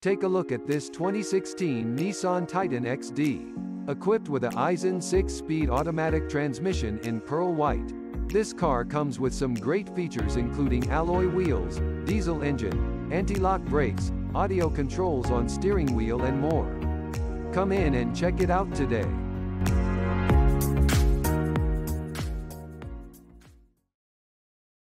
Take a look at this 2016 Nissan Titan XD. Equipped with a Aisin 6-speed automatic transmission in pearl white. This car comes with some great features including alloy wheels, diesel engine, anti-lock brakes, audio controls on steering wheel and more. Come in and check it out today.